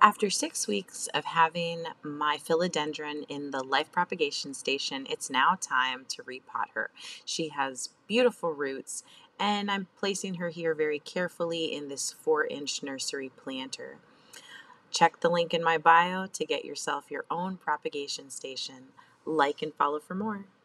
After 6 weeks of having my philodendron in the Lyfe Propagation Station, it's now time to repot her. She has beautiful roots, and I'm placing her here very carefully in this 4-inch nursery planter. Check the link in my bio to get yourself your own propagation station. Like and follow for more.